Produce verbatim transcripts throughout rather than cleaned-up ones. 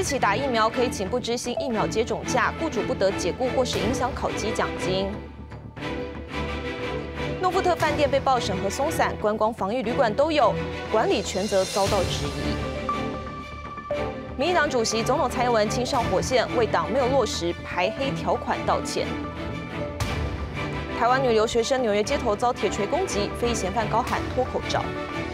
起打疫苗可以请不支薪疫苗接种假，雇主不得解雇或是影响考绩奖金。诺富特饭店被曝审核松散，观光防疫旅馆都有，管理权责遭到质疑。民进党主席总统蔡英文亲上火线，为党没有落实排黑条款道歉。台湾女留学生纽约街头遭铁锤攻击，非裔嫌犯高喊脱口罩。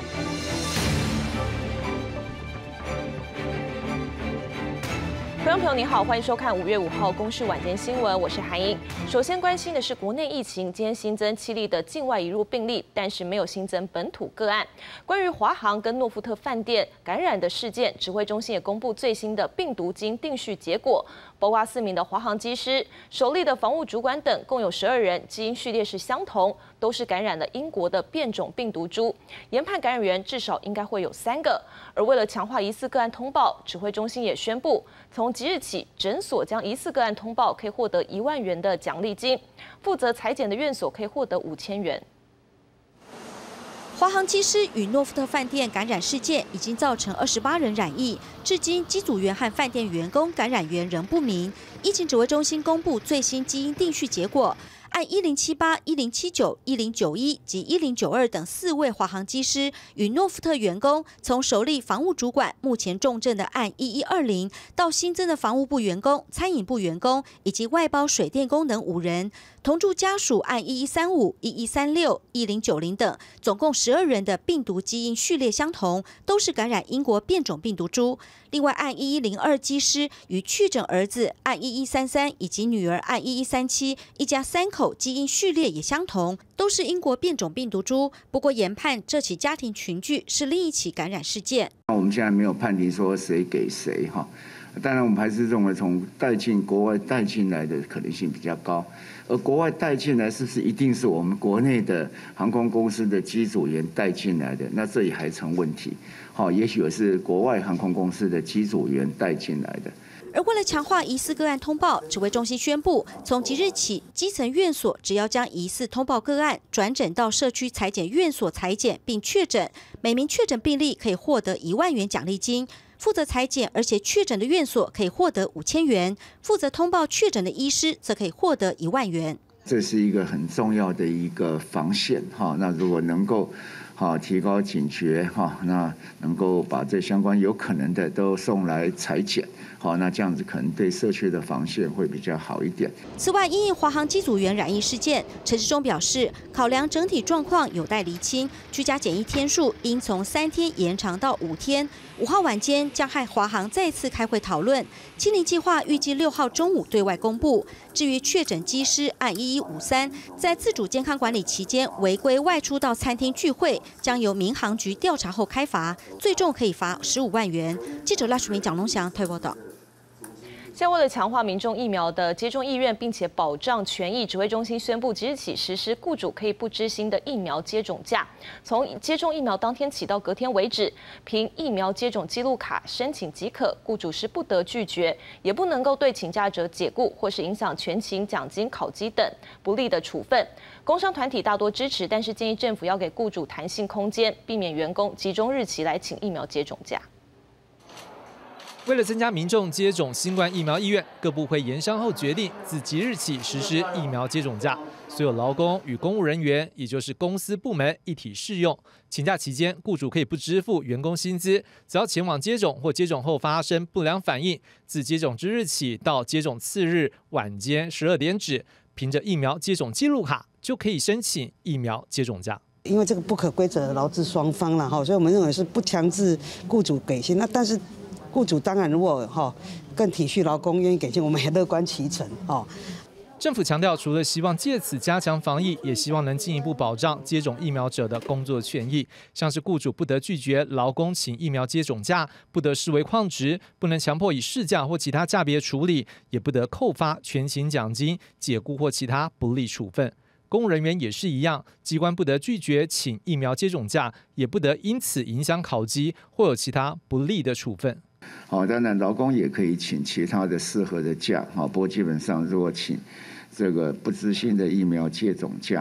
观众朋友您好，欢迎收看五月五号公视晚间新闻，我是韩英。首先关心的是国内疫情，今天新增七例的境外移入病例，但是没有新增本土个案。关于华航跟诺富特饭店感染的事件，指挥中心也公布最新的病毒基因定序结果，包括四名的华航机师、首例的防务主管等，共有十二人基因序列是相同，都是感染了英国的变种病毒株。研判感染源至少应该会有三个。而为了强化疑似个案通报，指挥中心也宣布，从即日起，诊所将疑似个案通报可以获得一万元的奖励金，负责采检的院所可以获得五千元。 华航机师与诺富特饭店感染事件已经造成二十八人染疫，至今机组员和饭店员工感染源仍不明。疫情指挥中心公布最新基因定序结果。按一零七八、一零七九、一零九一及一零九二等四位华航机师与诺富特员工，从首例防务主管目前重症的按一一二零，到新增的防务部员工、餐饮部员工以及外包水电工等五人，同住家属按一一三五、一一三六、一零九零等，总共十二人的病毒基因序列相同，都是感染英国变种病毒株。另外，按一一零二机师与确诊儿子按一一三三以及女儿按一一三七，一家三口基因序列也相同，都是英国变种病毒株。不过研判这起家庭群聚是另一起感染事件。 我们现在没有判定说谁给谁哈，当然我们还是认为从带进国外带进来的可能性比较高。而国外带进来是不是一定是我们国内的航空公司的机组员带进来的？那这也还成问题。好，也许是国外航空公司的机组员带进来的。 而为了强化疑似个案通报，指挥中心宣布，从即日起，基层院所只要将疑似通报个案转诊到社区采检院所采检并确诊，每名确诊病例可以获得一万元奖励金。负责采检而且确诊的院所可以获得五千元，负责通报确诊的医师则可以获得一万元。 这是一个很重要的一个防线哈。那如果能够好提高警觉哈，那能够把这相关有可能的都送来采检，好，那这样子可能对社区的防线会比较好一点。 此外，因应华航机组员染疫事件，陈时中表示，考量整体状况有待厘清，居家检疫天数应从三天延长到五天。五号晚间将和华航再次开会讨论，清零计划预计六号中午对外公布。至于确诊机师按一一五三，在自主健康管理期间违规外出到餐厅聚会，将由民航局调查后开罚，最重可以罚十五万元。记者赖淑明、蒋龙祥台报道。 现在为了强化民众疫苗的接种意愿，并且保障权益，指挥中心宣布即日起实施雇主可以不支薪的疫苗接种假。从接种疫苗当天起到隔天为止，凭疫苗接种记录卡申请即可，雇主是不得拒绝，也不能够对请假者解雇或是影响全勤奖金、考绩等不利的处分。工商团体大多支持，但是建议政府要给雇主弹性空间，避免员工集中日期来请疫苗接种假。 为了增加民众接种新冠疫苗意愿，各部会研商后决定，自即日起实施疫苗接种假，所有劳工与公务人员，也就是公司部门一体适用。请假期间，雇主可以不支付员工薪资，只要前往接种或接种后发生不良反应，自接种之日起到接种次日晚间十二点止，凭着疫苗接种记录卡就可以申请疫苗接种假。 因为这个不可规则劳资双方了哈，所以我们认为是不强制雇主给薪。那但是雇主当然如果哈更体恤劳工，愿意给薪，我们也乐观其成哦。 政府强调，除了希望借此加强防疫，也希望能进一步保障接种疫苗者的工作权益，像是雇主不得拒绝劳工请疫苗接种假，不得视为旷职，不能强迫以事假或其他假别处理，也不得扣发全勤奖金、解雇或其他不利处分。公务人员也是一样，机关不得拒绝请疫苗接种假，也不得因此影响考绩或有其他不利的处分。 好，当然劳工也可以请其他的适合的假，好，不过基本上如果请这个不支薪的疫苗接种假，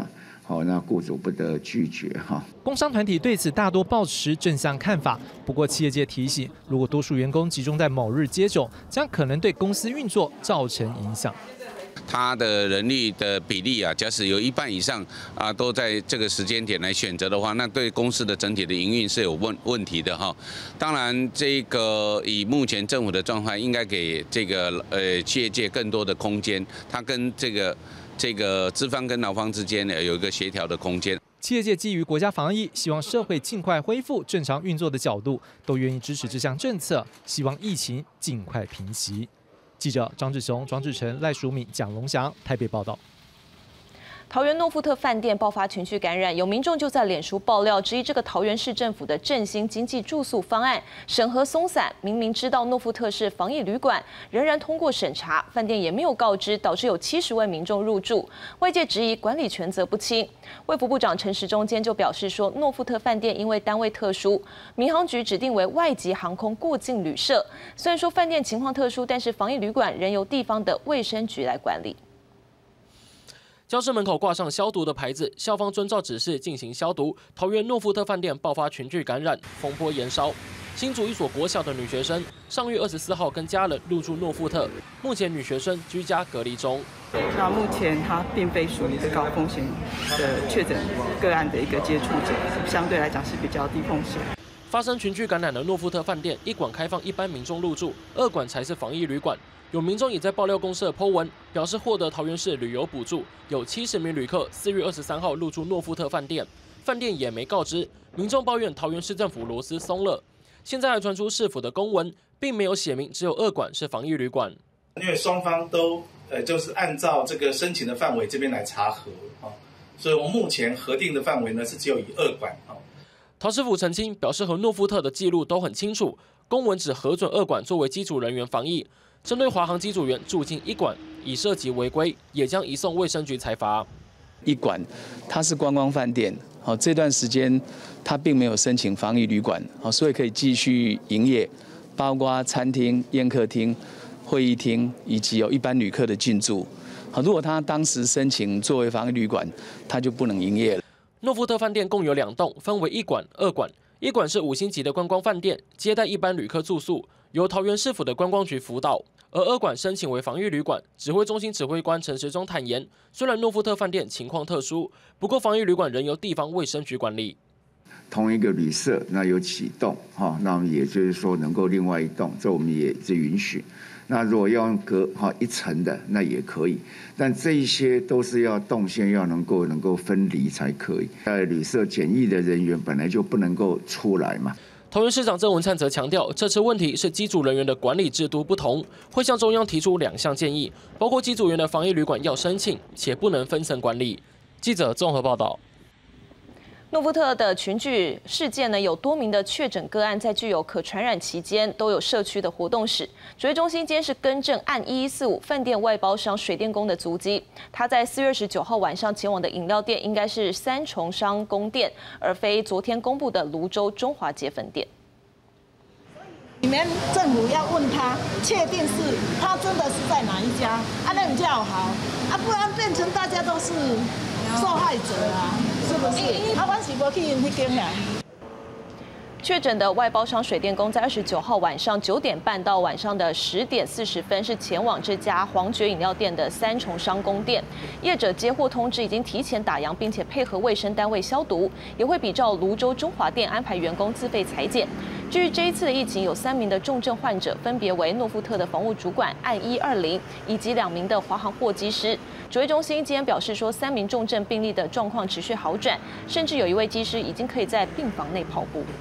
好，那雇主不得拒绝哈。 工商团体对此大多抱持正向看法，不过企业界提醒，如果多数员工集中在某日接种，将可能对公司运作造成影响。 他的人力的比例啊，假使有一半以上啊都在这个时间点来选择的话，那对公司的整体的营运是有问问题的哈。当然，这个以目前政府的状况，应该给这个呃企业界更多的空间，它跟这个这个资方跟劳方之间呢有一个协调的空间。 企业界基于国家防疫，希望社会尽快恢复正常运作的角度，都愿意支持这项政策，希望疫情尽快平息。记者张志雄、庄志成、赖淑敏、蒋龙祥台北报道。 桃园诺富特饭店爆发群聚感染，有民众就在脸书爆料，质疑这个桃园市政府的振兴经济住宿方案审核松散，明明知道诺富特是防疫旅馆，仍然通过审查，饭店也没有告知，导致有七十位民众入住。外界质疑管理权责不清。卫福部长陈时中间就表示说，诺富特饭店因为单位特殊，民航局指定为外籍航空过境旅社。虽然说饭店情况特殊，但是防疫旅馆仍由地方的卫生局来管理。 教室门口挂上消毒的牌子，校方遵照指示进行消毒。桃园诺富特饭店爆发群聚感染，风波延烧。新竹一所国小的女学生上月二十四号跟家人入住诺富特，目前女学生居家隔离中。 那目前她并非属于这高风险的确诊个案的一个接触者，相对来讲是比较低风险。 发生群聚感染的诺富特饭店，一馆开放一般民众入住，二馆才是防疫旅馆。有民众也在爆料公社 po 文，表示获得桃园市旅游补助，有七十名旅客四月二十三号入住诺富特饭店，饭店也没告知。民众抱怨桃园市政府螺丝松了。现在还传出市府的公文，并没有写明只有二馆是防疫旅馆， 因为双方都呃就是按照这个申请的范围这边来查核啊，所以我们目前核定的范围呢是只有以二馆啊。 桃市府澄清表示，和诺富特的记录都很清楚，公文只核准二馆作为机组人员防疫。针对华航机组员住进一馆已涉及违规，也将移送卫生局裁罚。 一馆它是观光饭店，好这段时间它并没有申请防疫旅馆，好所以可以继续营业，包括餐厅、宴客厅、会议厅以及有一般旅客的进驻。好，如果他当时申请作为防疫旅馆，他就不能营业了。 诺富特饭店共有两栋，分为一馆、二馆。一馆是五星级的观光饭店，接待一般旅客住宿，由桃园市府的观光局辅导。而二馆申请为防疫旅馆，指挥中心指挥官陈时中坦言，虽然诺富特饭店情况特殊，不过防疫旅馆仍由地方卫生局管理。 同一个旅社那有启动哈，那也就是说能够另外一栋，这我们也是允许。那如果要用隔哈一层的，那也可以，但这一些都是要动线要能够能够分离才可以。在旅社检疫的人员本来就不能够出来嘛。 桃园市长郑文灿则强调，这次问题是机组人员的管理制度不同，会向中央提出两项建议，包括机组员的防疫旅馆要申请，且不能分层管理。记者综合报道。 诺富特的群聚事件呢，有多名的确诊个案在具有可传染期间都有社区的活动史。指挥中心今天是更正案一一四五饭店外包商水电工的足迹，他在四月二十九号晚上前往的饮料店应该是三重商工店，而非昨天公布的泸州中华街分店。 你们政府要问他，确定是他真的是在哪一家，啊，那比较好，啊，不然变成大家都是受害者啊，是不是？啊，我是无去因迄间啊。 确诊的外包商水电工在二十九号晚上九点半到晚上的十点四十分，是前往这家黄爵饮料店的三重商工店。业者接获通知，已经提前打烊，并且配合卫生单位消毒，也会比照泸州中华店安排员工自费裁剪。至于这一次的疫情，有三名的重症患者，分别为诺富特的房务主管案一二零，以及两名的华航货机师。指挥中心今天表示说，三名重症病例的状况持续好转，甚至有一位机师已经可以在病房内跑步。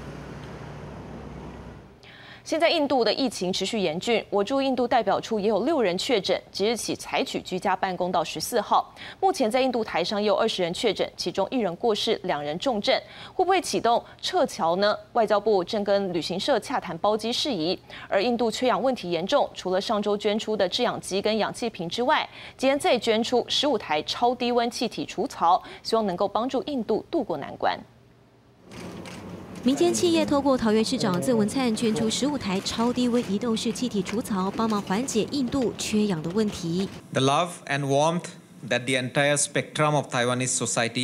现在印度的疫情持续严峻，我驻印度代表处也有六人确诊，即日起采取居家办公到十四号。目前在印度台上也有二十人确诊，其中一人过世，两人重症。会不会启动撤侨呢？外交部正跟旅行社洽谈包机事宜。而印度缺氧问题严重，除了上周捐出的制氧机跟氧气瓶之外，今天再捐出十五台超低温气体除槽，希望能够帮助印度渡过难关。 民间企业透过桃园市长郑文灿捐出十五台超低温移动式气体除槽，帮忙缓解印度缺氧的问题。 The love and warmth that the entire spectrum of Taiwanese society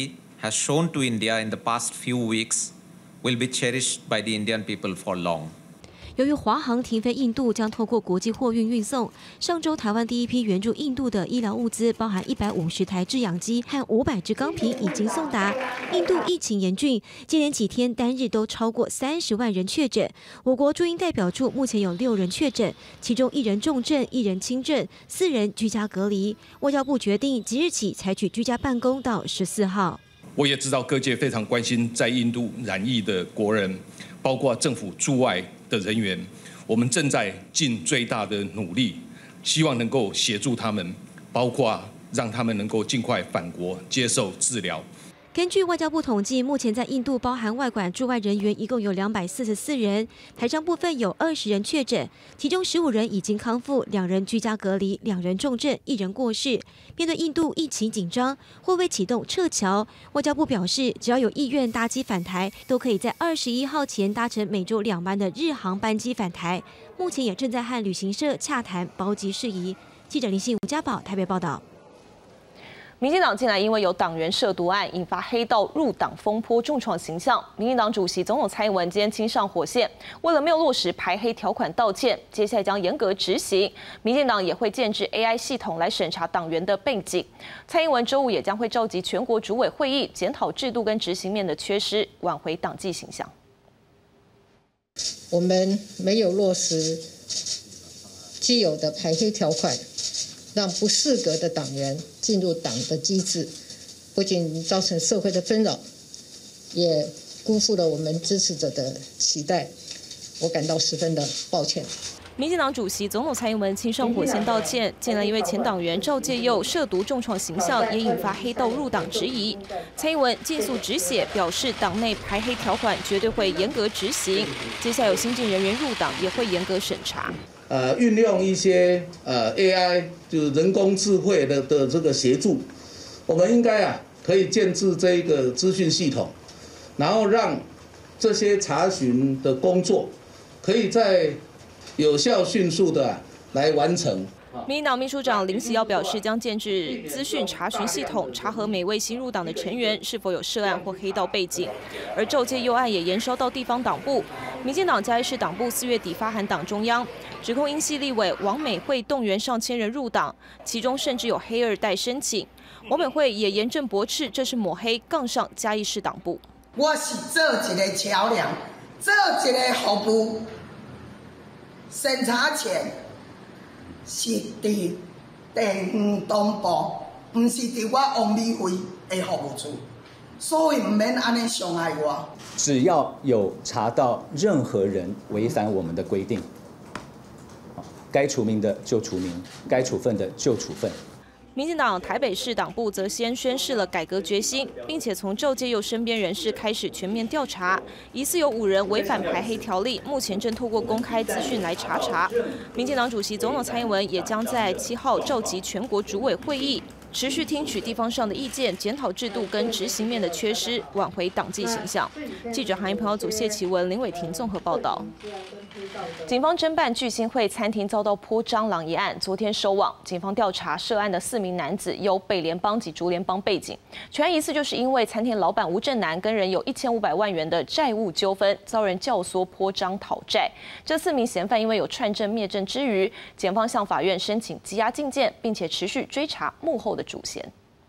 has shown to India in the past few weeks will be cherished by the Indian people for long. 由于华航停飞印度，将透过国际货运运送。上周，台湾第一批援助印度的医疗物资，包含一百五十台制氧机和五百支钢瓶，已经送达。印度疫情严峻，接连几天单日都超过三十万人确诊。我国驻印代表处目前有六人确诊，其中一人重症，一人轻症，四人居家隔离。外交部决定即日起采取居家办公到十四号。 我也知道各界非常关心在印度染疫的国人，包括政府驻外的人员，我们正在尽最大的努力，希望能够协助他们，包括让他们能够尽快返国接受治疗。 根据外交部统计，目前在印度包含外管驻外人员一共有两百四十四人，台商部分有二十人确诊，其中十五人已经康复，两人居家隔离，两人重症，一人过世。面对印度疫情紧张，会不会启动撤侨？外交部表示，只要有意愿搭机返台，都可以在二十一号前搭乘每周两班的日航班机返台。目前也正在和旅行社洽谈包机事宜。记者林信吴家宝台北报道。 民进党近来因为有党员涉毒案，引发黑道入党风波，重创形象。民进党主席总统蔡英文今天亲上火线，为了没有落实排黑条款道歉，接下来将严格执行。民进党也会建置 A I 系统来审查党员的背景。蔡英文周五也将会召集全国主委会议，检讨制度跟执行面的缺失，挽回党纪形象。 我们没有落实既有的排黑条款，让不适格的党员进入党的机制，不仅造成社会的纷扰，也辜负了我们支持者的期待，我感到十分的抱歉。 民进党主席总统蔡英文亲上火线道歉，近来因为前党员赵介佑涉毒重创形象，也引发黑道入党质疑。蔡英文尽速止血，表示党内排黑条款绝对会严格执行，接下来有新进人员入党也会严格审查。 呃，运用一些呃 A I 就是人工智慧的的这个协助，我们应该啊可以建置这一个资讯系统，然后让这些查询的工作可以在有效迅速的、啊、来完成。 民进党秘书长林喜耀表示，将建置资讯查询系统，查核每位新入党的成员是否有涉案或黑道背景。而赵介佑案也延烧到地方党部，民进党嘉义市党部四月底发函党中央，指控英系立委王美惠动员上千人入党，其中甚至有黑二代申请。王美惠也严正驳斥，这是抹黑，杠上嘉义市党部。 我是做一个桥梁，做一个服务。审查权是伫地方党部，唔是伫我王美惠的服务处，所以唔免安尼伤害我。 只要有查到任何人违反我们的规定，该除名的就除名，该处分的就处分。 民进党台北市党部则先宣示了改革决心，并且从赵介佑身边人士开始全面调查，疑似有五人违反排黑条例，目前正透过公开资讯来查查。民进党主席总统蔡英文也将在七号召集全国主委会议，持续听取地方上的意见，检讨制度跟执行面的缺失，挽回党纪形象。记者韩英朋友组谢奇文、林伟婷综合报道。警方侦办聚星会餐厅遭到泼蟑螂一案，昨天收网。警方调查涉案的四名男子有北联邦及竹联邦背景，全案疑似就是因为餐厅老板吴正南跟人有一千五百万元的债务纠纷，遭人教唆泼蟑讨债。这四名嫌犯因为有串证灭证之余，检方向法院申请羁押禁见，并且持续追查幕后的主嫌。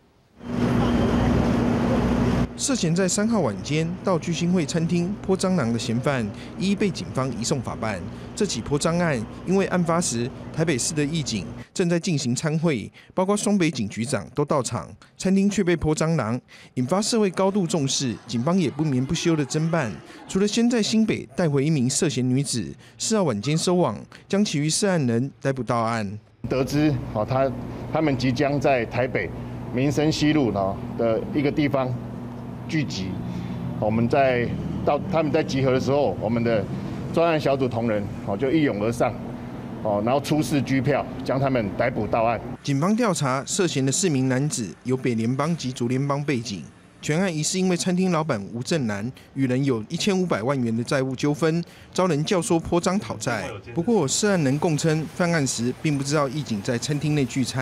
涉嫌在三号晚间到聚星会餐厅泼蟑螂的嫌犯，一一被警方移送法办。这起泼蟑案，因为案发时台北市的义警正在进行参会，包括双北警局长都到场，餐厅却被泼蟑螂，引发社会高度重视。警方也不眠不休的侦办，除了先在新北带回一名涉嫌女子，四号晚间收网，将其余涉案人逮捕到案。 得知哦，他他们即将在台北民生西路呢的一个地方聚集，我们在到他们在集合的时候，我们的专案小组同仁哦就一拥而上，哦，然后出示拘票，将他们逮捕到案。 警方调查涉嫌的四名男子有北联邦及竹联邦背景，全案疑似因为餐厅老板吴正南与人有一千五百万元的债务纠纷，遭人教唆泼蟑讨债。不过涉案人供称，犯案时并不知道义警在餐厅内聚餐。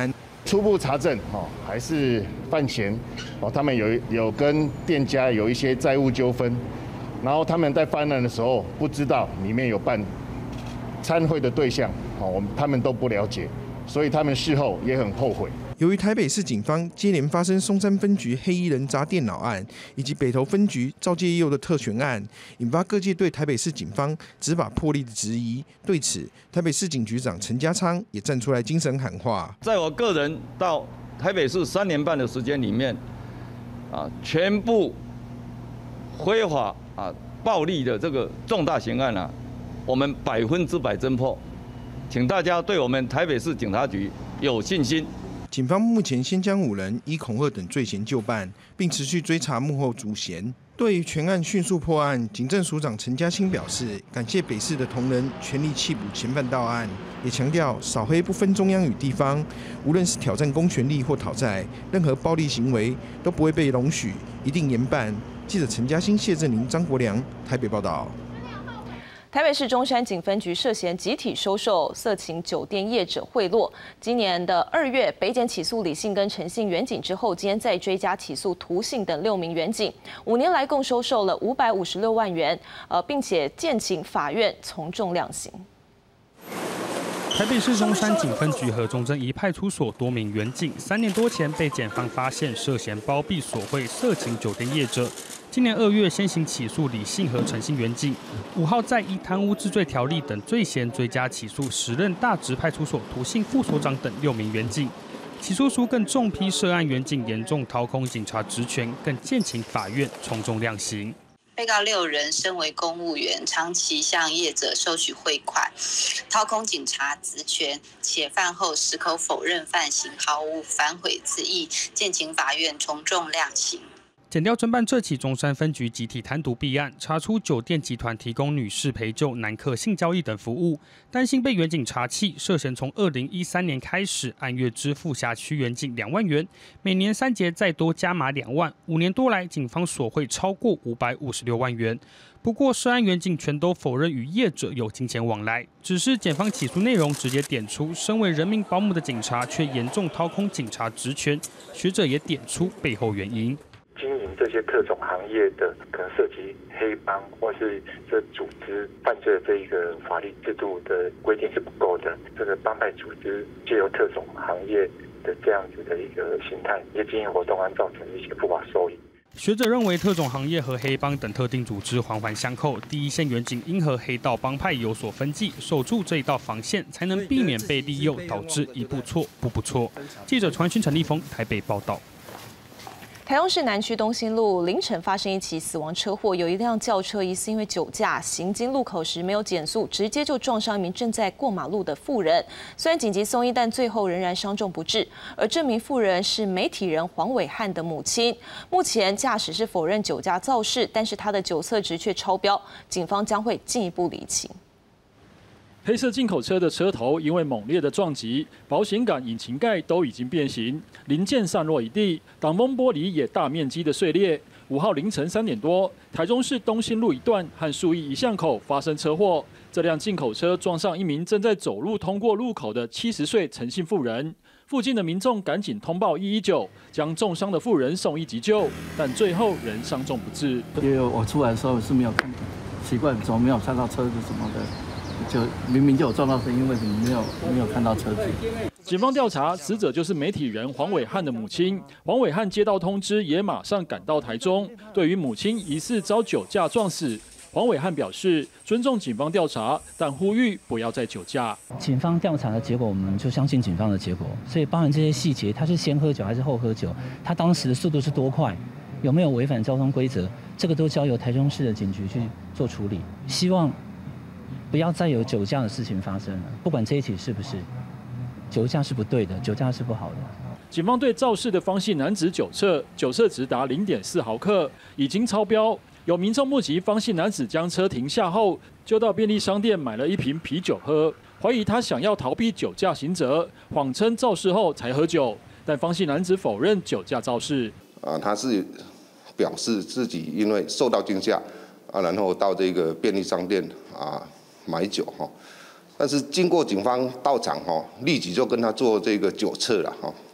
初步查证，哈，还是饭前，哦，他们有有跟店家有一些债务纠纷，然后他们在犯案的时候不知道里面有办参会的对象，哦，我们他们都不了解，所以他们事后也很后悔。 由于台北市警方接连发生松山分局黑衣人砸电脑案，以及北投分局赵介佑的特权案，引发各界对台北市警方执法魄力的质疑。对此，台北市警局长陈家昌也站出来精神喊话： 在我个人到台北市三年半的时间里面，啊，全部非法啊暴力的这个重大刑案啊，我们百分之百侦破，请大家对我们台北市警察局有信心。 警方目前先将五人依恐吓等罪嫌就办，并持续追查幕后主嫌。对于全案迅速破案，警政署长陈家清表示，感谢北市的同仁全力缉捕嫌犯到案，也强调扫黑不分中央与地方，无论是挑战公权力或讨债，任何暴力行为都不会被容许，一定严办。记者陈家清、谢振林、张国良台北报道。 台北市中山警分局涉嫌集体收受色情酒店业者贿赂。今年的二月，北检起诉李姓跟陈姓员警之后，今天再追加起诉涂姓等六名员警，五年来共收受了五百五十六万元，呃，并且建请法院从重量刑。 台北市中山警分局和中正一派出所多名员警，三年多前被检方发现涉嫌包庇索贿色情酒店业者。今年二月先行起诉李姓和陈姓员警，五号再依贪污治罪条例等罪嫌追加起诉时任大直派出所涂姓副所长等六名员警。起诉书更重批涉案员警严重掏空警察职权，更建请法院从重量刑。 被告六人身为公务员，长期向业者收取汇款，掏空警察职权，且犯后矢口否认犯行，毫无反悔之意，建请法院从重量刑。 检调侦办这起中山分局集体贪渎弊案，查出酒店集团提供女士陪酒、男客性交易等服务，担心被员警查缉，涉嫌从二零一三年开始按月支付辖区员警两万元，每年三节再多加码两万，五年多来警方索贿超过五百五十六万元。不过，涉案员警全都否认与业者有金钱往来，只是检方起诉内容直接点出，身为人民保姆的警察却严重掏空警察职权。学者也点出背后原因。 经营这些特种行业的，可能涉及黑帮或是这组织犯罪的这一个法律制度的规定是不够的。这个帮派组织借由特种行业的这样子的一个形态，一些经营活动，而造成一些不法收益。 学者认为，特种行业和黑帮等特定组织环环相扣，第一线员警应和黑道帮派有所分际，守住这一道防线，才能避免被利诱，导致一步错，步步错。记者传讯陈立峰台北报道。 台中市南区东兴路凌晨发生一起死亡车祸，有一辆轿车疑似因为酒驾行经路口时没有减速，直接就撞上一名正在过马路的妇人。虽然紧急送医，但最后仍然伤重不治。而这名妇人是媒体人黄伟汉的母亲。目前驾驶是否认酒驾肇事，但是他的酒测值却超标，警方将会进一步厘清。 黑色进口车的车头因为猛烈的撞击，保险杆、引擎盖都已经变形，零件散落一地，挡风玻璃也大面积的碎裂。五号凌晨三点多，台中市东兴路一段和树义一巷口发生车祸，这辆进口车撞上一名正在走路通过路口的七十岁陈姓妇人。附近的民众赶紧通报一一九，将重伤的妇人送医急救，但最后仍伤重不治。 因为我出来的时候是没有看，奇怪怎么没有看到车子什么的。就明明就有撞到声音，为什么没有没有看到车子？ 警方调查，死者就是媒体人黄伟汉的母亲。黄伟汉接到通知，也马上赶到台中。对于母亲疑似遭酒驾撞死，黄伟汉表示尊重警方调查，但呼吁不要再酒驾。 警方调查的结果，我们就相信警方的结果。所以包含这些细节，他是先喝酒还是后喝酒？他当时的速度是多快？有没有违反交通规则？这个都交由台中市的警局去做处理。希望不要再有酒驾的事情发生了，不管这一起是不是，酒驾是不对的，酒驾是不好的。 警方对肇事的方姓男子酒测，酒测值达零点四毫克，已经超标。有民众目击方姓男子将车停下后，就到便利商店买了一瓶啤酒喝，怀疑他想要逃避酒驾刑责，谎称肇事后才喝酒，但方姓男子否认酒驾肇事。 啊，他是表示自己因为受到惊吓啊，然后到这个便利商店啊。买酒哈，但是经过警方到场哈，立即就跟他做这个酒测了哈。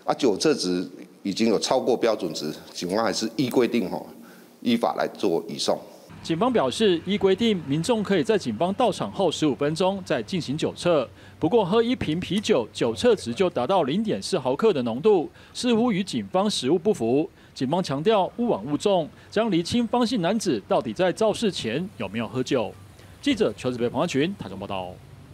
啊，酒测值已经有超过标准值，警方还是依规定哈，依法来做移送。 警方表示，依规定，民众可以在警方到场后十五分钟再进行酒测。不过，喝一瓶啤酒，酒测值就达到零点四毫克的浓度，似乎与警方实务不符。警方强调勿枉勿重，将厘清方姓男子到底在肇事前有没有喝酒。记者邱志北、彭安群台中报道。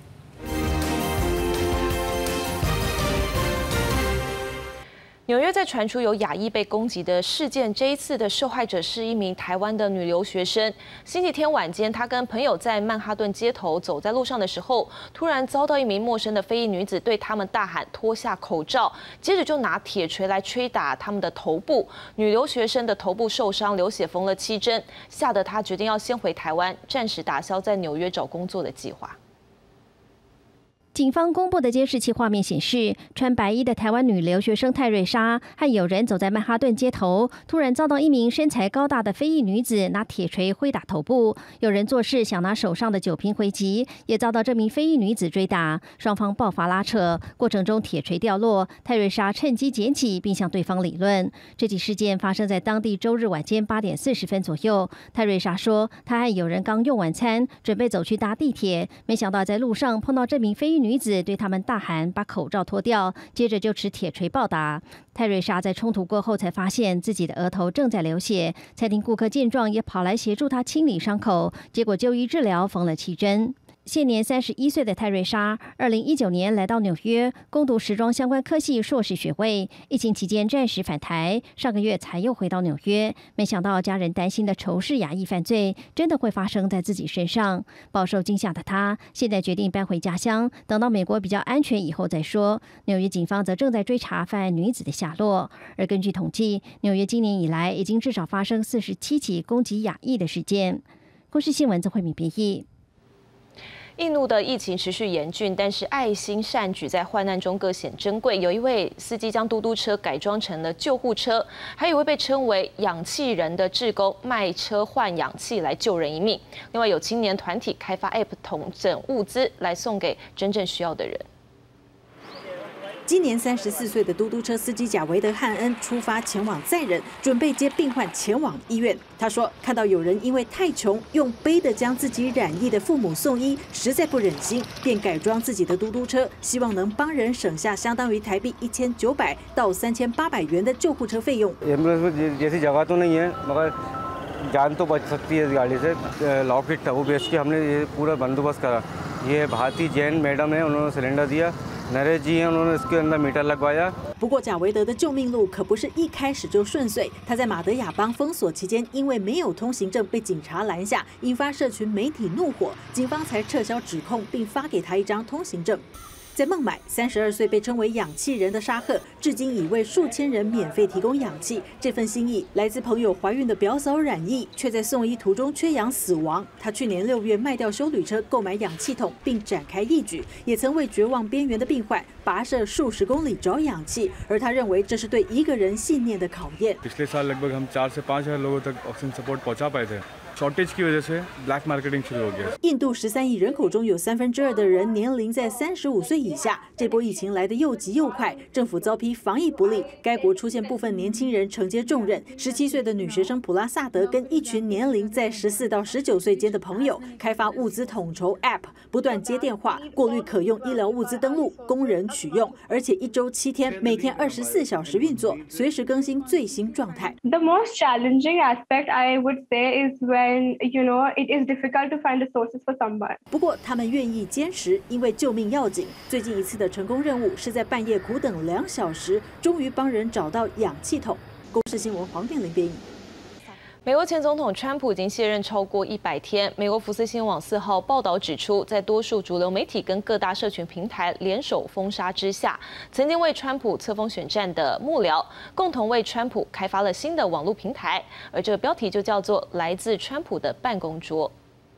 纽约在传出有亚裔被攻击的事件，这一次的受害者是一名台湾的女留学生。星期天晚间，她跟朋友在曼哈顿街头走在路上的时候，突然遭到一名陌生的非裔女子对他们大喊脱下口罩，接着就拿铁锤来捶打他们的头部。女留学生的头部受伤，流血缝了七针，吓得她决定要先回台湾，暂时打消在纽约找工作的计划。 警方公布的监视器画面显示，穿白衣的台湾女留学生泰瑞莎和友人走在曼哈顿街头，突然遭到一名身材高大的非裔女子拿铁锤挥打头部。有人做事想拿手上的酒瓶回击，也遭到这名非裔女子追打，双方爆发拉扯，过程中铁锤掉落，泰瑞莎趁机捡起并向对方理论。这起事件发生在当地周日晚间八点四十分左右。泰瑞莎说，她和友人刚用完餐，准备走去搭地铁，没想到在路上碰到这名非裔女子对他们大喊把口罩脱掉，接着就持铁锤暴打。泰瑞莎在冲突过后才发现自己的额头正在流血，餐厅顾客见状也跑来协助他清理伤口，结果就医治疗缝了七针。现年三十一岁的泰瑞莎，二零一九年来到纽约攻读时装相关科系硕士学位，疫情期间暂时返台，上个月才又回到纽约。没想到家人担心的仇视亚裔犯罪真的会发生在自己身上，饱受惊吓的他现在决定搬回家乡，等到美国比较安全以后再说。纽约警方则正在追查犯案女子的下落，而根据统计，纽约今年以来已经至少发生四十七起攻击亚裔的事件。公视新闻曾慧敏编译。 印度的疫情持续严峻，但是爱心善举在患难中各显珍贵。有一位司机将嘟嘟车改装成了救护车，还有一位被称为氧气人的志工卖车换氧气来救人一命。另外有青年团体开发 App 统整物资来送给真正需要的人。 今年三十四岁的嘟嘟车司机贾维德·汉恩出发前往载人，准备接病患前往医院。他说，看到有人因为太穷，用背的将自己染疫的父母送医，实在不忍心，便改装自己的嘟嘟车，希望能帮人省下相当于台币一千九百到三千八百元的救护车费用。 जैसी जगह तो नहीं है मगर जान तो बच सकती है इस गाड़ी से। लॉकेट था वो बेच के हमने ये पूरा बंदोबस्त करा। ये भारती जैन मैडम है, उन्होंने सिलेंडर दिया। नरेश जी हैं, उन्होंने इसके अंदर मीटर लगवाया。 不过贾维德的救命路可不是一开始就顺遂。他在马德雅邦封锁期间，因为没有通行证被警察拦下，引发社群媒体怒火，警方才撤销指控，并发给他一张通行证。在孟买，三十二岁被称为氧气人的沙赫，至今已为数千人免费提供氧气。这份心意来自朋友怀孕的表嫂染疫，却在送医途中缺氧死亡。他去年六月卖掉休旅车，购买氧气筒，并展开义举，也曾为绝望边缘的病患跋涉数十公里找氧气。而他认为这是对一个人信念的考验。 पिछले साल लगभग हम चार से पाँच हजार लोगों तक ऑक्सीजन सपोर्ट पहुंचा पाए थे। शॉर्टेज की वजह से ब्लैक मार्केटिंग शुरू हो गया। 印度十三亿人口中有三分之二的人年龄在三十五岁以下。这波疫情来得又急又快，政府遭批防疫不力，该国出现部分年轻人承接重任。十七岁的女学生普拉萨德跟一群年龄在十四到十九岁间的朋友，开发物资统筹 App， 不断接电话，过滤可用医疗物资登录，供人取用，而且一周七天，每天二十四小时运作，随时更新最新状态。 The most challenging aspect I would say is when you know it is difficult to find resources for someone. 不过他们愿意坚持，因为救命要紧。最近一次的成功任务是在半夜苦等两小时，终于帮人找到氧气筒。公视新闻黄定玲编译。 美国前总统川普已经卸任超过一百天。美国福斯新闻网四号报道指出，在多数主流媒体跟各大社群平台联手封杀之下，曾经为川普侧锋选战的幕僚，共同为川普开发了新的网络平台，而这个标题就叫做“来自川普的办公桌”。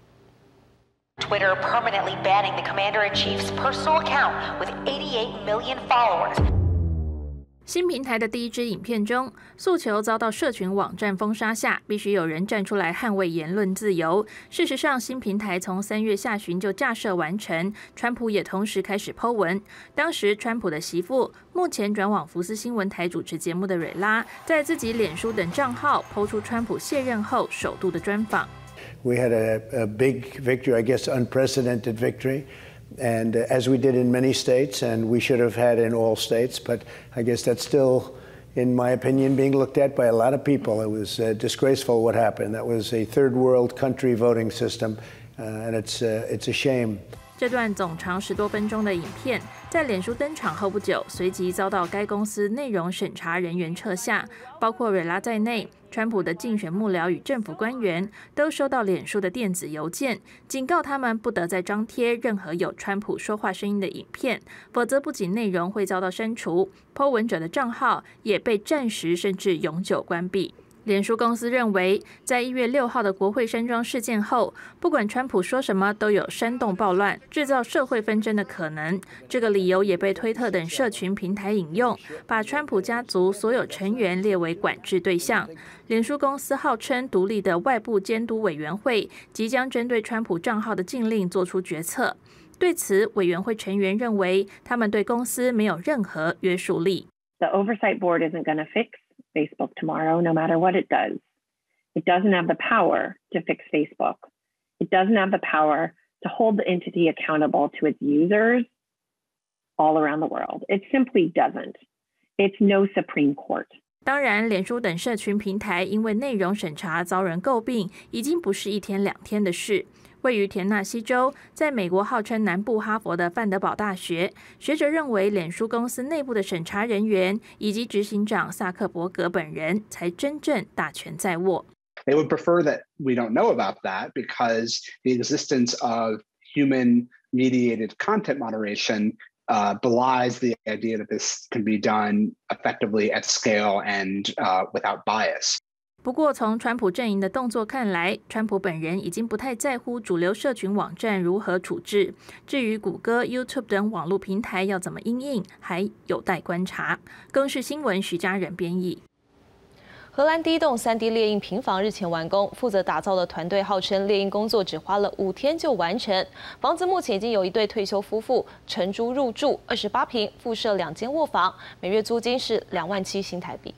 Twitter permanently banning the commander-in-chief's personal account with eighty-eight million followers. 新平台的第一支影片中，诉求遭到社群网站封杀下，必须有人站出来捍卫言论自由。事实上，新平台从三月下旬就架设完成，川普也同时开始 po 文。当时，川普的媳妇，目前转往福斯新闻台主持节目的蕊拉，在自己脸书等账号 po 出川普卸任后首度的专访。 We had a, a big victory, I guess, unprecedented victory. And uh, as we did in many states, and we should have had in all states, but I guess that's still, in my opinion, being looked at by a lot of people. It was uh, disgraceful what happened. That was a third world country voting system, uh, and it's, uh, it's a shame. 这段总长十多分钟的影片，在脸书登场后不久，随即遭到该公司内容审查人员撤下，包括蕊拉在内，川普的竞选幕僚与政府官员都收到脸书的电子邮件，警告他们不得再张贴任何有川普说话声音的影片，否则不仅内容会遭到删除，po文者的账号也被暂时甚至永久关闭。脸书公司认为，在一月六号的国会山庄事件后，不管川普说什么，都有煽动暴乱、制造社会纷争的可能。这个理由也被推特等社群平台引用，把川普家族所有成员列为管制对象。脸书公司号称独立的外部监督委员会即将针对川普账号的禁令做出决策。对此，委员会成员认为，他们对公司没有任何约束力。 The oversight board isn't going to fix Facebook tomorrow, no matter what it does. It doesn't have the power to fix Facebook. It doesn't have the power to hold the entity accountable to its users all around the world. It simply doesn't. It's no Supreme Court. 当然，脸书等社群平台因为内容审查遭人诟病，已经不是一天两天的事。位于田纳西州，在美国号称南部哈佛的范德堡大学，学者认为，脸书公司内部的审查人员以及执行长萨克伯格本人才真正大权在握。 They would prefer that we don't know about that because the existence of human-mediated content moderation uh, belies the idea that this can be done effectively at scale and uh, without bias. 不过，从川普阵营的动作看来，川普本人已经不太在乎主流社群网站如何处置。至于谷歌、YouTube 等网络平台要怎么因应，还有待观察。公视新闻徐佳仁编译。 荷兰第一栋 三 D 列印平房日前完工，负责打造的团队号称列印工作只花了五天就完成。房子目前已经有一对退休夫妇承租入住，二十八平，附设两间卧房，每月租金是两万七新台币。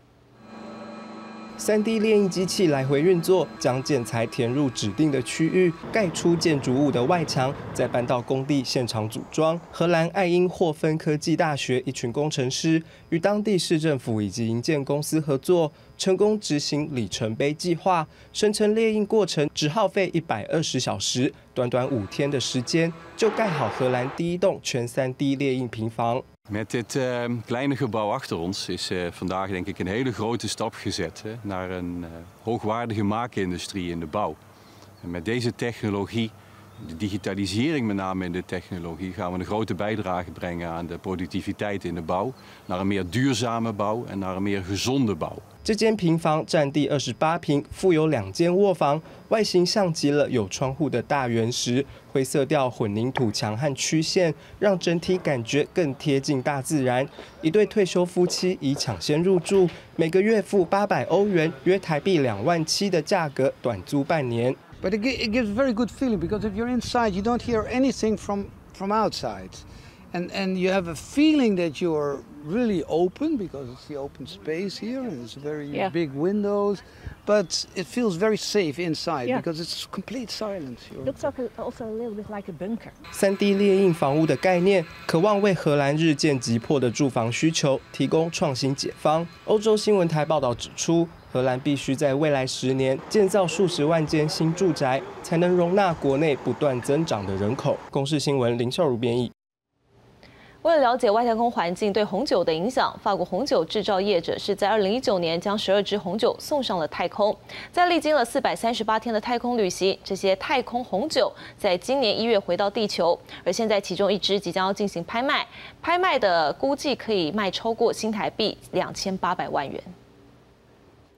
三 D 列印机器来回运作，将建材填入指定的区域，盖出建筑物的外墙，再搬到工地现场组装。荷兰爱因霍芬科技大学一群工程师与当地市政府以及营建公司合作，成功执行里程碑计划，声称列印过程只耗费一百二十小时，短短五天的时间就盖好荷兰第一栋全 三 D 列印平房。 Met dit uh, kleine gebouw achter ons is uh, vandaag denk ik een hele grote stap gezet hè, naar een uh, hoogwaardige maakindustrie in de bouw. En met deze technologie, de digitalisering met name in de technologie, gaan we een grote bijdrage brengen aan de productiviteit in de bouw, naar een meer duurzame bouw en naar een meer gezonde bouw. 这间平房占地二十八平，附有两间卧房，外形像极了有窗户的大原石，灰色调混凝土墙和曲线，让整体感觉更贴近大自然。一对退休夫妻已抢先入住，每个月付八百欧元，约台币两万七的价格，短租半年。 But it, it gives a very good feeling because if you're inside, you don't hear anything from from outside, and and you have a feeling that you're really open because it's the open space here and it's very yeah. big windows, but it feels very safe inside yeah. because it's complete silence. It looks also a little bit like a bunker. 三 D 列印房屋的概念，渴望为荷兰日渐急迫的住房需求提供创新解方。欧洲新闻台报道指出，荷兰必须在未来十年建造数十万间新住宅，才能容纳国内不断增长的人口。公视新闻林秀如编译。 为了了解外太空环境对红酒的影响，法国红酒制造业者是在二零一九年将十二支红酒送上了太空。在历经了四百三十八天的太空旅行，这些太空红酒在今年一月回到地球，而现在其中一支即将要进行拍卖，拍卖的估计可以卖超过新台币两千八百万元。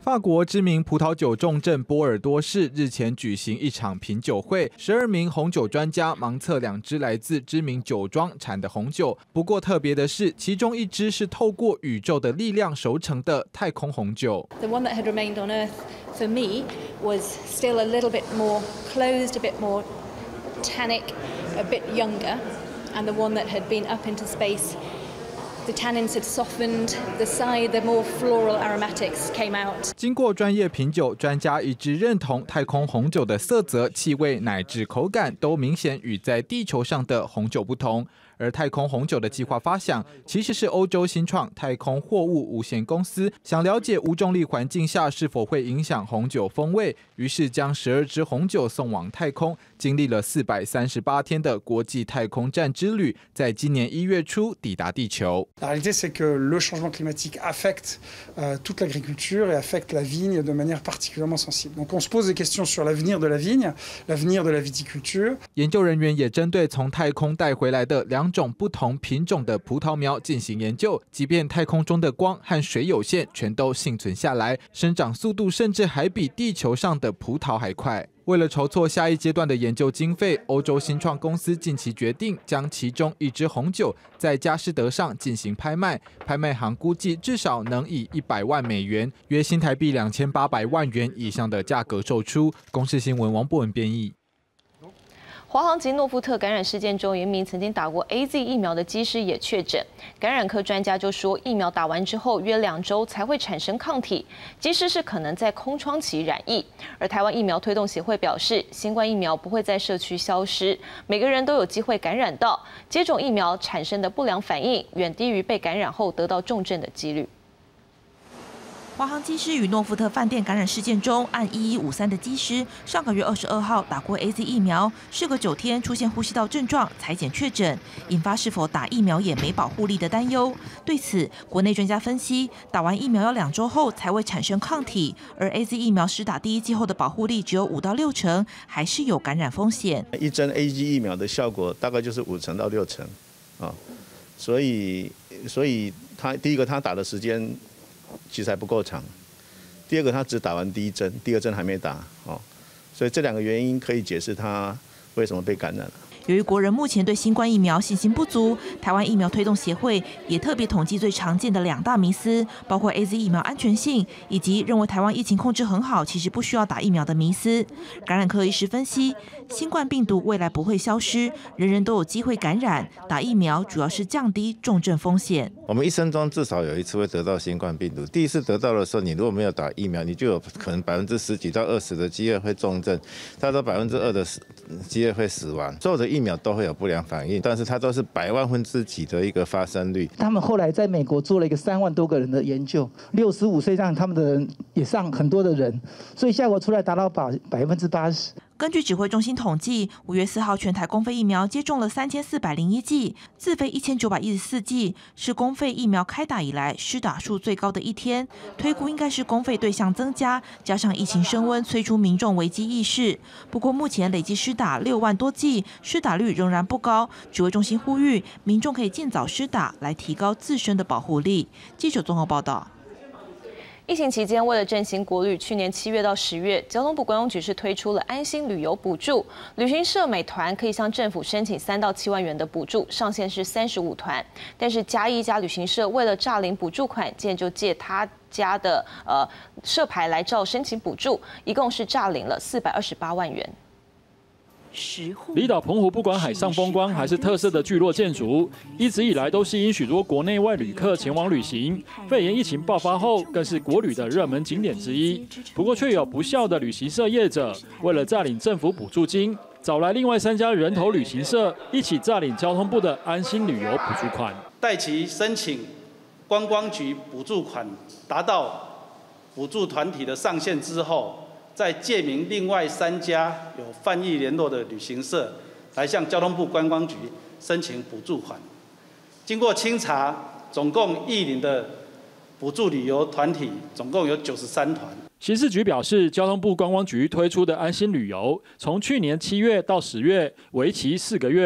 法国知名葡萄酒重镇波尔多市日前举行一场品酒会，十二名红酒专家盲测两支来自知名酒庄产的红酒。不过特别的是，其中一支是透过宇宙的力量熟成的太空红酒。 The one that had remained on Earth for me was still a little bit more closed, a bit more tannic, a bit younger, and the one that had been up into space.The tannins had softened, the side, the more floral aromatics came out. 经过专业品酒专家一致认同，太空红酒的色泽、气味乃至口感都明显与在地球上的红酒不同。而太空红酒的计划发想，其实是欧洲新创太空货物无限公司想了解无重力环境下是否会影响红酒风味，于是将十二支红酒送往太空，经历了四百三十八天的国际太空站之旅，在今年一月初抵达地球。 La réalité, c'est que le changement climatique affecte euh, toute l'agriculture et affecte la vigne de manière particulièrement sensible. Donc, on se pose des questions sur l'avenir de la vigne, l'avenir de la viticulture. 研究人员也针对从太空带回来的两种不同品种的葡萄苗进行研究，即便太空中的光和水有限，全都幸存下来，生长速度甚至还比地球上的葡萄还快。为了筹措下一阶段的研究经费，欧洲新创公司近期决定将其中一支红酒在佳士得上进行拍卖，拍卖行估计至少能以一百万美元，约新台币两千八百万元以上的价格售出。公视新闻王博文编译。 华航及诺富特感染事件中，一名曾经打过 A Z 疫苗的机师也确诊。感染科专家就说，疫苗打完之后约两周才会产生抗体，机师是可能在空窗期染疫。而台湾疫苗推动协会表示，新冠疫苗不会在社区消失，每个人都有机会感染到，接种疫苗产生的不良反应远低于被感染后得到重症的几率。 华航机师与诺富特饭店感染事件中，按一一五三的机师上个月二十二号打过 A Z 疫苗，事隔九天出现呼吸道症状，裁检确诊，引发是否打疫苗也没保护力的担忧。对此，国内专家分析，打完疫苗要两周后才会产生抗体，而 A Z 疫苗施打第一剂后的保护力只有五到六成，还是有感染风险。 一针 A Z 疫苗的效果大概就是五成到六成啊，所以所以他第一个他打的时间其实还不够长，第二个他只打完第一针，第二针还没打，哦，所以这两个原因可以解释他为什么被感染了。 由于国人目前对新冠疫苗信心不足，台湾疫苗推动协会也特别统计最常见的两大迷思，包括 A Z 疫苗安全性，以及认为台湾疫情控制很好，其实不需要打疫苗的迷思。感染科医师分析，新冠病毒未来不会消失，人人都有机会感染，打疫苗主要是降低重症风险。 我们一生中至少有一次会得到新冠病毒，第一次得到的时候，你如果没有打疫苗，你就有可能百分之十几到二十的机会会重症，它到百分之二的机会会死亡。所有的疫苗都会有不良反应，但是它都是百万分之几的一个发生率。 他们后来在美国做了一个三万多个人的研究，六十五岁让他们的人也上很多的人，所以效果出来达到百百分之八十。 根据指挥中心统计，五月四号全台公费疫苗接种了三千四百零一剂，自费一千九百一十四剂，是公费疫苗开打以来施打数最高的一天。推估应该是公费对象增加，加上疫情升温，催出民众危机意识。不过目前累计施打六万多剂，施打率仍然不高。指挥中心呼吁民众可以尽早施打，来提高自身的保护力。记者综合报道。 疫情期间，为了振兴国旅，去年七月到十月，交通部观光局是推出了安心旅游补助，旅行社每团可以向政府申请三到七万元的补助，上限是三十五团。但是嘉义一家旅行社为了诈领补助款，竟然就借他家的呃社牌来照申请补助，一共是诈领了四百二十八万元。 离岛澎湖不管海上风光还是特色的聚落建筑，一直以来都吸引许多国内外旅客前往旅行。肺炎疫情爆发后，更是国旅的热门景点之一。不过，却有不肖的旅行社业者，为了诈领政府补助金，找来另外三家人头旅行社一起诈领交通部的安心旅游补助款。 待其申请观光局补助款达到补助团体的上限之后，再借名另外三家有翻译联络的旅行社来向交通部观光局申请补助款。经过清查，总共译领的补助旅游团体总共有九十三团。 刑事局表示，交通部观光局推出的安心旅游，从去年七月到十月，为期四个月。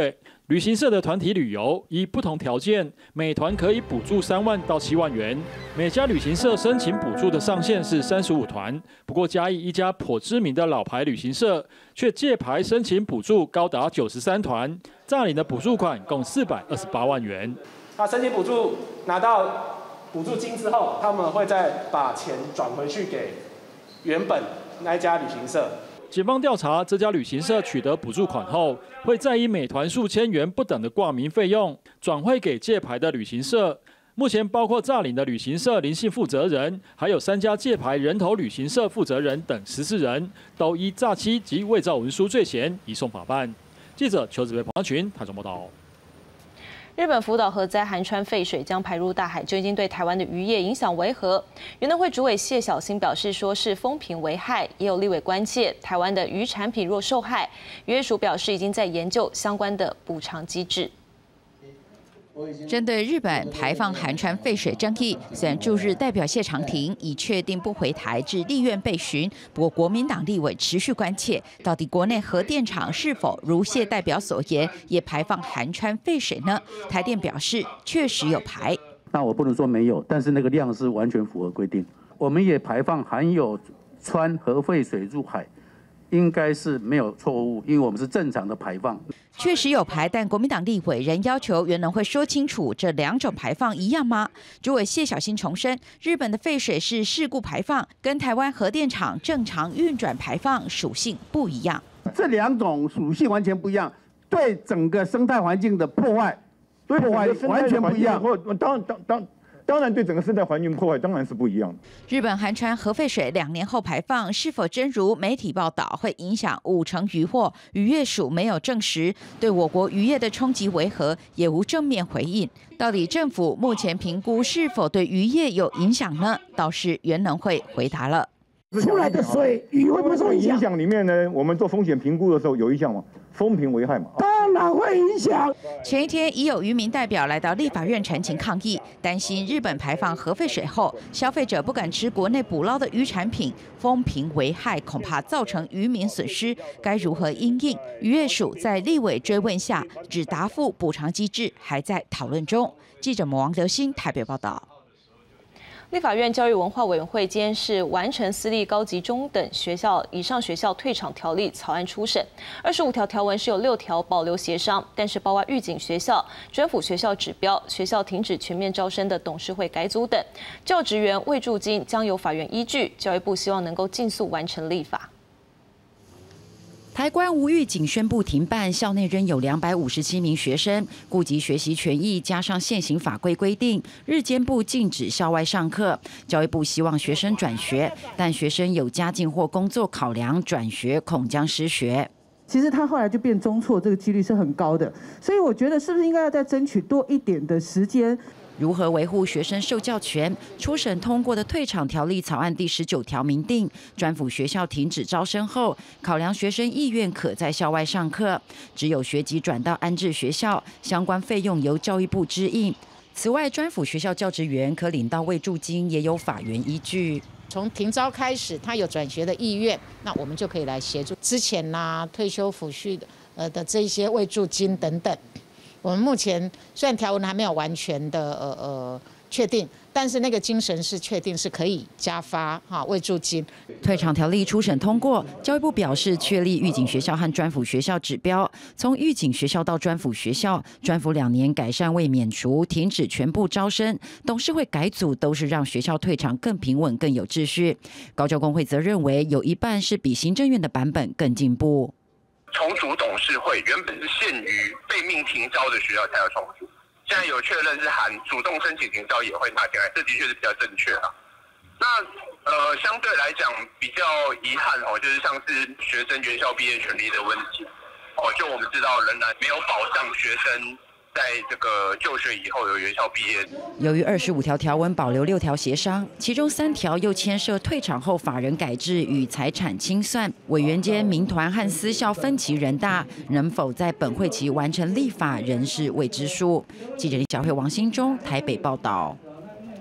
旅行社的团体旅游依不同条件，每团可以补助三万到七万元。每家旅行社申请补助的上限是三十五团。不过嘉义一家颇知名的老牌旅行社却借牌申请补助高达九十三团，诈领的补助款共四百二十八万元。 那申请补助拿到补助金之后，他们会再把钱转回去给原本那一家旅行社。 警方调查，这家旅行社取得补助款后，会再以每团数千元不等的挂名费用转汇给借牌的旅行社。目前包括诈领的旅行社林姓负责人，还有三家借牌人头旅行社负责人等十四人，都依诈欺及伪造文书罪嫌移送法办。记者邱子培、彭阳群台中报道。 日本福岛核灾含川废水将排入大海，究竟对台湾的渔业影响为何？原能会主委谢小新表示说是风评危害，也有立委关切台湾的渔产品若受害，渔业署表示已经在研究相关的补偿机制。 针对日本排放含川废水争议，虽然驻日代表谢长廷已确定不回台至立院备询，不过国民党立委持续关切，到底国内核电厂是否如谢代表所言，也排放含川废水呢？台电表示确实有排。 那我不能说没有，但是那个量是完全符合规定。我们也排放含有氚核废水入海。应该是没有错误，因为我们是正常的排放。 确实有排，但国民党立委仍要求原能会说清楚这两种排放一样吗？主委谢小新重申，日本的废水是事故排放，跟台湾核电厂正常运转排放属性不一样。 这两种属性完全不一样，对整个生态环境的破坏，破坏完全不一样。或当当当。当然，对整个生态环境破坏当然是不一样的。 日本含川核废水两年后排放，是否真如媒体报道会影响五成渔获？渔业署没有证实，对我国渔业的冲击为何，也无正面回应。到底政府目前评估是否对渔业有影响呢？倒是原能会回答了。 出来的水鱼会不会受影响？影响里面呢，我们做风险评估的时候有影响吗？风评危害嘛，当然会影响。 前一天已有渔民代表来到立法院陈情抗议，担心日本排放核废水后，消费者不敢吃国内捕捞的渔产品，风评危害恐怕造成渔民损失，该如何因应？渔业署在立委追问下，只答复补偿机制还在讨论中。记者王德兴台北报道。 立法院教育文化委员会今天是完成私立高级中等学校以上学校退场条例草案初审，二十五条条文是有六条保留协商，但是包括预警学校、专辅学校指标、学校停止全面招生的董事会改组等，教职员未驻金将由法院依据。教育部希望能够尽速完成立法。 台关无预警宣布停办，校内仍有两百五十七名学生，顾及学习权益，加上现行法规规定，日间部禁止校外上课。教育部希望学生转学，但学生有家境或工作考量，转学恐将失学。 其实他后来就变中辍，这个几率是很高的，所以我觉得是不是应该要再争取多一点的时间？ 如何维护学生受教权？初审通过的退场条例草案第十九条明定，专辅学校停止招生后，考量学生意愿，可在校外上课。只有学籍转到安置学校，相关费用由教育部支应。此外，专辅学校教职员可领到未驻金，也有法源依据。 从停招开始，他有转学的意愿，那我们就可以来协助。之前啦、啊，退休抚恤的呃的这一些未驻金等等。我们目前虽然条文还没有完全的呃呃确定，但是那个精神是确定是可以加发哈未驻金。 退场条例初审通过，教育部表示确立预警学校和专辅学校指标，从预警学校到专辅学校，专辅两年改善未免除，停止全部招生，董事会改组都是让学校退场更平稳、更有秩序。高教工会则认为有一半是比行政院的版本更进步。 重组董事会原本是限于被命停招的学校才要重组，现在有确认是含主动申请停招也会纳进来，这的确是比较正确的。那呃，相对来讲比较遗憾哦，就是像是学生原校毕业权利的问题哦，就我们知道仍然没有保障学生在这个就学以后有原校毕业。 由于二十五条条文保留六条协商，其中三条又牵涉退场后法人改制与财产清算，委员间民团和私校分歧人大，能否在本会期完成立法仍是未知数。记者李小慧、王新忠台北报道。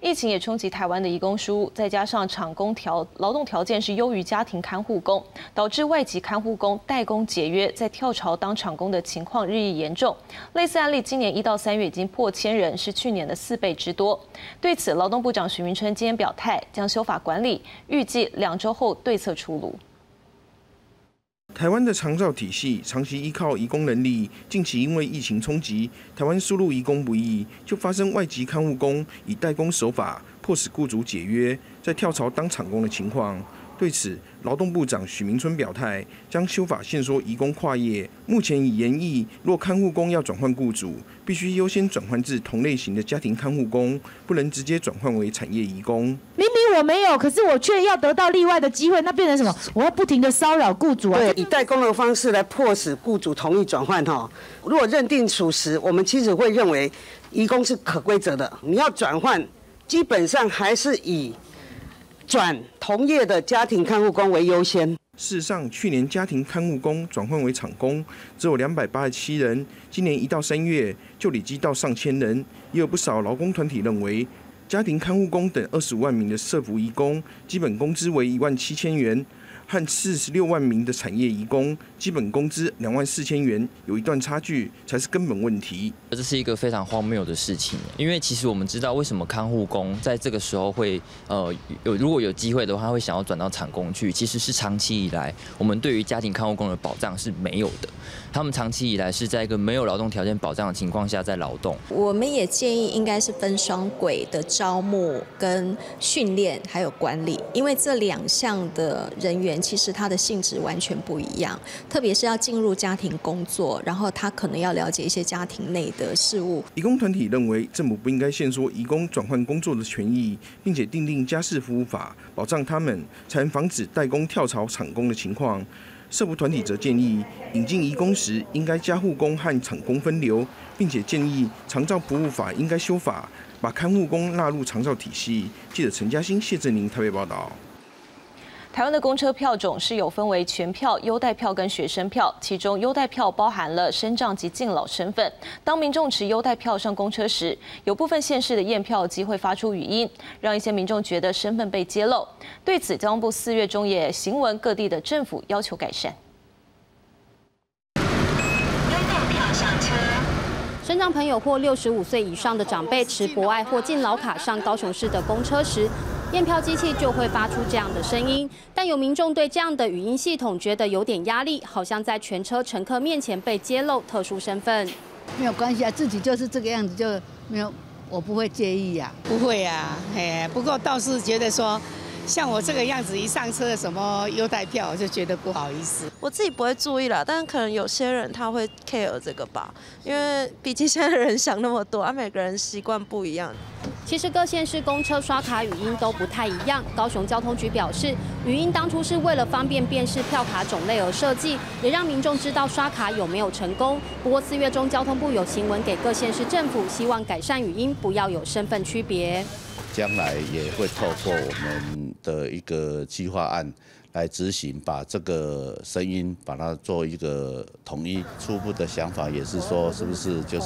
疫情也冲击台湾的移工输入，再加上厂工条劳动条件是优于家庭看护工，导致外籍看护工代工解约，在跳槽当厂工的情况日益严重。类似案例今年一到三月已经破千人，是去年的四倍之多。对此，劳动部长许明春今天表态，将修法管理，预计两周后对策出炉。 台湾的长照体系长期依靠移工人力，近期因为疫情冲击，台湾输入移工不易，就发生外籍看护工以代工手法迫使雇主解约，在跳槽当厂工的情况。对此，劳动部长许明春表态，将修法限缩移工跨业。目前已研议，若看护工要转换雇主，必须优先转换至同类型的家庭看护工，不能直接转换为产业移工。 明明我没有，可是我却要得到例外的机会，那变成什么？我要不停的骚扰雇主啊！ 对，以代工的方式来迫使雇主同意转换哈。如果认定属实，我们其实会认为移工是可归责的。你要转换，基本上还是以转同业的家庭看护工为优先。 事实上，去年家庭看护工转换为厂工只有两百八十七人，今年一到三月就累积到上千人。也有不少劳工团体认为，家庭看护工等二十五万名的社福移工，基本工资为一万七千元，和四十六万名的产业移工基本工资两万四千元有一段差距，才是根本问题。 这是一个非常荒谬的事情，因为其实我们知道为什么看护工在这个时候会呃有如果有机会的话，会想要转到厂工去，其实是长期以来我们对于家庭看护工的保障是没有的。他们长期以来是在一个没有劳动条件保障的情况下在劳动。 我们也建议应该是分双轨的招募、跟训练还有管理，因为这两项的人员其实他的性质完全不一样，特别是要进入家庭工作，然后他可能要了解一些家庭内的事务。 移工团体认为，政府不应该限缩移工转换工作的权益，并且订定家事服务法，保障他们，才能防止代工跳槽厂工的情况。社福团体则建议，引进移工时应该家护工和厂工分流，并且建议长照服务法应该修法，把看护工纳入长照体系。记者陈嘉欣、谢振宁台北报道。 台湾的公车票种是有分为全票、优待票跟学生票，其中优待票包含了身障及敬老身份。当民众持优待票上公车时，有部分县市的验票机会发出语音，让一些民众觉得身份被揭露。对此，交通部四月中也行文各地的政府要求改善。 优待票上车。身障朋友或六十五岁以上的长辈持博爱或敬老卡上高雄市的公车时，验票机器就会发出这样的声音。但有民众对这样的语音系统觉得有点压力，好像在全车乘客面前被揭露特殊身份。 没有关系啊，自己就是这个样子，就没有，我不会介意呀、 啊。不会啊，嘿，不过倒是觉得说，像我这个样子一上车什么优待票，我就觉得不好意思。 我自己不会注意啦，但可能有些人他会 care 这个吧，因为毕竟现在的人想那么多啊，每个人习惯不一样。 其实各县市公车刷卡语音都不太一样。高雄交通局表示，语音当初是为了方便辨识票卡种类而设计，也让民众知道刷卡有没有成功。不过四月中，交通部有行文给各县市政府，希望改善语音，不要有身份区别。 将来也会透过我们的一个计划案来执行，把这个声音把它做一个统一。初步的想法也是说，是不是就是，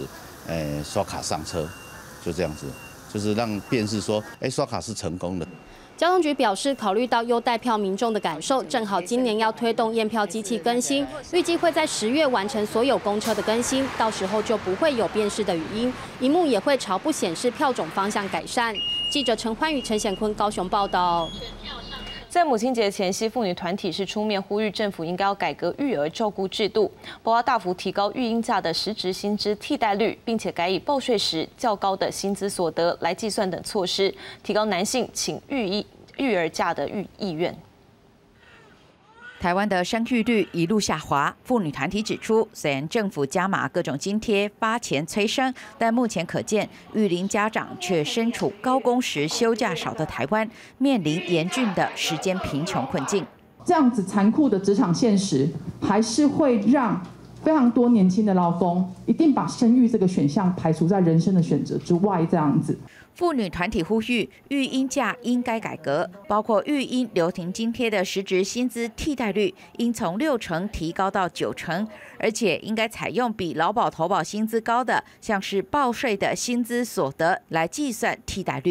呃，刷卡上车，就这样子，就是让辨识说，哎，刷卡是成功的。 交通局表示，考虑到优待票民众的感受，正好今年要推动验票机器更新，预计会在十月完成所有公车的更新，到时候就不会有辨识的语音，萤幕也会朝不显示票种方向改善。记者陈欢宇、陈显坤高雄报道。 在母亲节前夕，妇女团体是出面呼吁政府应该要改革育儿照顾制度，包括大幅提高育婴假的实质薪资替代率，并且改以报税时较高的薪资所得来计算等措施，提高男性请育婴育儿假的意意愿。 台湾的生育率一路下滑，妇女团体指出，虽然政府加码各种津贴发钱催生，但目前可见，育龄家长却身处高工时、休假少的台湾，面临严峻的时间贫穷困境。 这样子残酷的职场现实，还是会让非常多年轻的劳工一定把生育这个选项排除在人生的选择之外。这样子。 妇女团体呼吁，育婴假应该改革，包括育婴留停津贴的实质薪资替代率应从六成提高到九成，而且应该采用比劳保投保薪资高的，像是报税的薪资所得来计算替代率。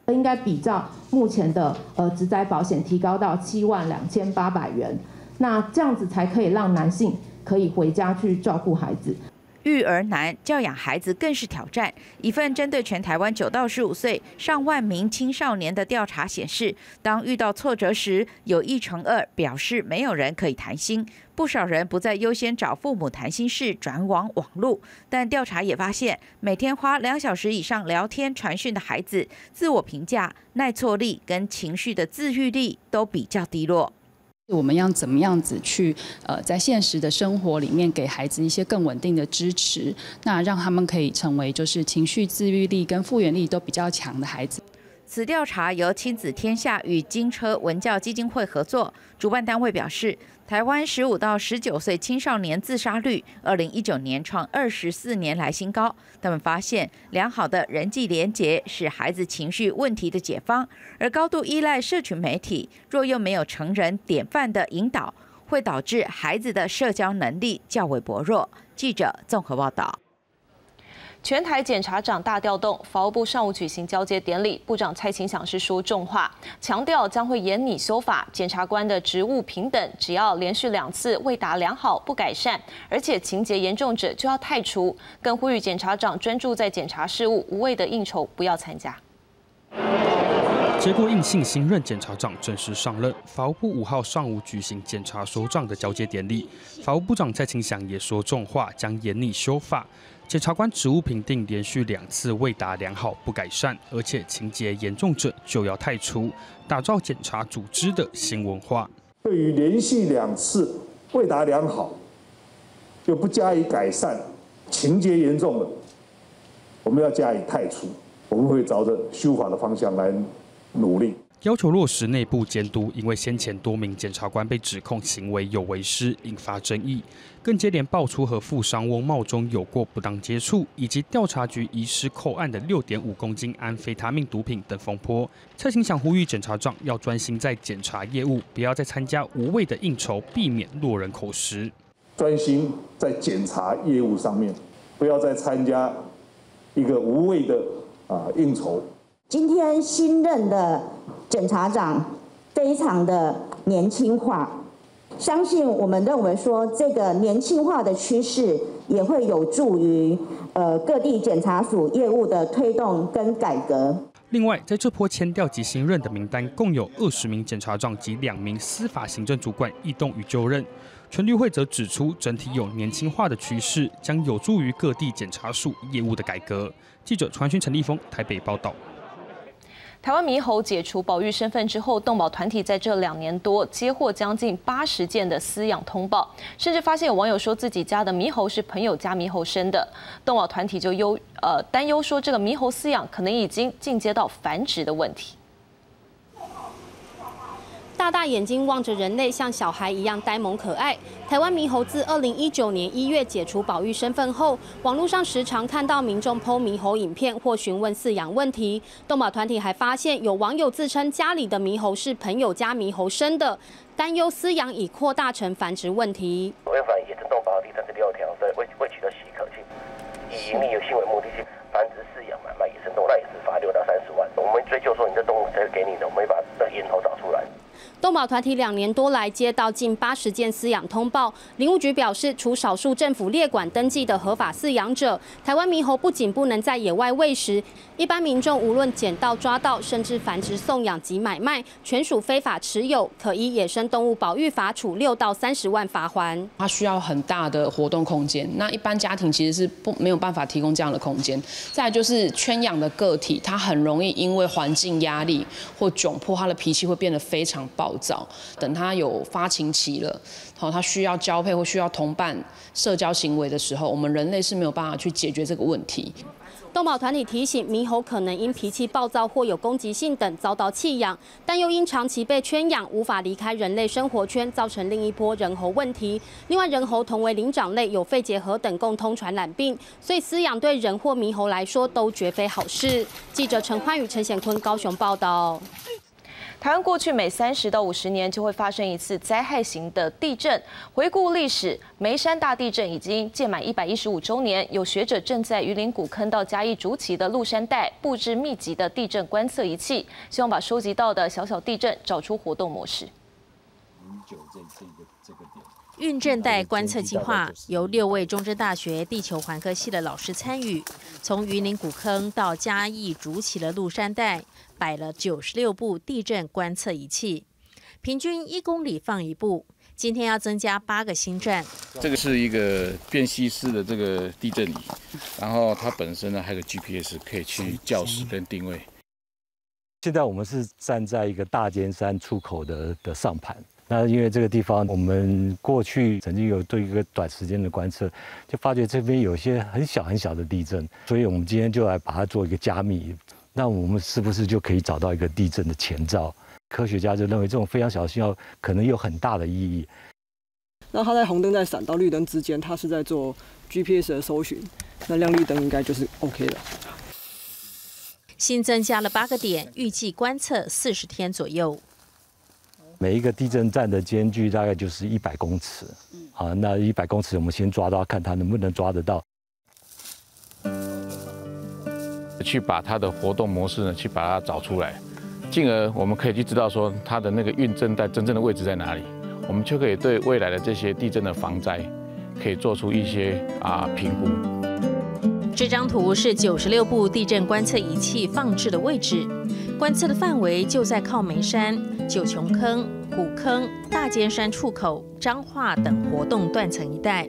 应该比照目前的呃职灾保险提高到七万两千八百元，那这样子才可以让男性可以回家去照顾孩子。 育儿难，教养孩子更是挑战。一份针对全台湾九到十五岁上万名青少年的调查显示，当遇到挫折时，有一成二表示没有人可以谈心。不少人不再优先找父母谈心事，转往网路。但调查也发现，每天花两小时以上聊天传讯的孩子，自我评价、耐挫力跟情绪的自愈力都比较低落。 我们要怎么样子去呃，在现实的生活里面给孩子一些更稳定的支持，那让他们可以成为就是情绪自愈力跟复原力都比较强的孩子。 此调查由亲子天下与金车文教基金会合作，主办单位表示，台湾十五到十九岁青少年自杀率，二零一九年创二十四年来新高。他们发现，良好的人际连结是孩子情绪问题的解方，而高度依赖社群媒体，若又没有成人典范的引导，会导致孩子的社交能力较为薄弱。记者综合报道。 全台检察长大调动，法务部上午举行交接典礼，部长蔡清祥是说重话，强调将会严拟修法，检察官的职务平等，只要连续两次未达良好不改善，而且情节严重者就要汰除，更呼吁检察长专注在检察事务，无谓的应酬不要参加。 结果应信新任检察长正式上任，法务部五号上午举行检察首长的交接典礼，法务部长蔡清祥也说重话，将严拟修法。检察官职务评定连续两次未达良好不改善，而且情节严重者就要汰除，打造检察组织的新文化。 对于连续两次未达良好又不加以改善，情节严重的，我们要加以汰除。我们会朝着修法的方向来努力。 要求落实内部监督，因为先前多名检察官被指控行为有违失，引发争议。更接连爆出和富商翁茂忠有过不当接触，以及调查局遗失扣案的六点五公斤安非他命毒品等风波。蔡清祥呼吁检察长要专心在检察业务，不要再参加无谓的应酬，避免落人口实。 专心在检察业务上面，不要再参加一个无谓的啊应酬。 今天新任的检察长非常的年轻化，相信我们认为说这个年轻化的趋势也会有助于呃各地检察署业务的推动跟改革。 另外，在这波迁调及新任的名单，共有二十名检察长及两名司法行政主管异动与就任。全律会则指出，整体有年轻化的趋势，将有助于各地检察署业务的改革。记者传讯陈立峰台北报道。 台湾猕猴解除保育身份之后，动保团体在这两年多接获将近八十件的饲养通报，甚至发现有网友说自己家的猕猴是朋友家猕猴生的，动保团体就忧呃担忧说这个猕猴饲养可能已经进阶到繁殖的问题。 大大眼睛望着人类，像小孩一样呆萌可爱。台湾猕猴自二零一九年一月解除保育身份后，网络上时常看到民众 po 猕猴影片或询问饲养问题。动保团体还发现有网友自称家里的猕猴是朋友家猕猴生的，担忧饲养已扩大成繁殖问题。 违反野生动保法第三十六条，所以未未取得许可，以营利有行为目的去繁殖、饲养、买卖野生动物，那也是罚六到三十万。我们追究说你这动物谁给你的，我们会把这个源头找出来。 动保团体两年多来接到近八十件饲养通报，林务局表示，除少数政府列管登记的合法饲养者，台湾猕猴不仅不能在野外喂食，一般民众无论捡到、抓到，甚至繁殖、送养及买卖，全属非法持有，可依野生动物保育法处六到三十万罚锾。 它需要很大的活动空间，那一般家庭其实是不没有办法提供这样的空间。再来就是圈养的个体，它很容易因为环境压力或窘迫，它的脾气会变得非常暴躁。等他有发情期了，好，他需要交配或需要同伴社交行为的时候，我们人类是没有办法去解决这个问题。 动保团体提醒，猕猴可能因脾气暴躁或有攻击性等遭到弃养，但又因长期被圈养，无法离开人类生活圈，造成另一波人猴问题。另外，人猴同为灵长类，有肺结核等共通传染病，所以饲养对人或猕猴来说都绝非好事。记者陈焕宇、陈显坤高雄报道。 台湾过去每三十到五十年就会发生一次灾害型的地震。回顾历史，梅山大地震已经届满一百一十五周年。有学者正在榆林古坑到嘉义竹崎的鹿山带布置密集的地震观测仪器，希望把收集到的小小地震找出活动模式。 运震带观测计划由六位中正大学地球环科系的老师参与，从榆林古坑到嘉义竹崎的鹿山带，摆了九十六部地震观测仪器，平均一公里放一部。今天要增加八个新站。 这个是一个辨析式的这个地震仪，然后它本身呢还有个 G P S 可以去校时跟定位。 现在我们是站在一个大尖山出口的的上盘。那因为这个地方，我们过去曾经有对一个短时间的观测，就发觉这边有些很小很小的地震，所以我们今天就来把它做一个加密。那我们是不是就可以找到一个地震的前兆？科学家就认为这种非常小的信号可能有很大的意义。 那它在红灯在闪到绿灯之间，它是在做 G P S 的搜寻，那亮绿灯应该就是 OK 的。 新增加了八个点，预计观测四十天左右。 每一个地震站的间距大概就是一百公尺，啊，那一百公尺我们先抓到，看它能不能抓得到。 去把它的活动模式呢，去把它找出来，进而我们可以去知道说它的那个运震带真正的位置在哪里，我们就可以对未来的这些地震的防灾，可以做出一些啊评估。 这张图是九十六部地震观测仪器放置的位置，观测的范围就在靠梅山、九琼坑、古坑、大尖山出口、彰化等活动断层一带。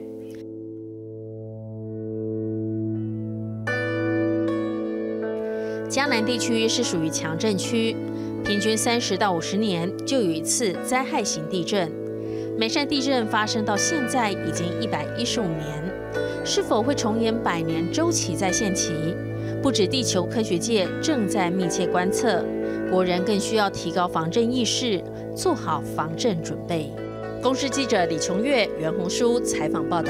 嘉南地区是属于强震区，平均三十到五十年就有一次灾害型地震。梅山地震发生到现在已经一百一十五年。是否会重演百年周期再现期？不止地球科学界正在密切观测，国人更需要提高防震意识，做好防震准备。公视记者李琼月、袁红书采访报道。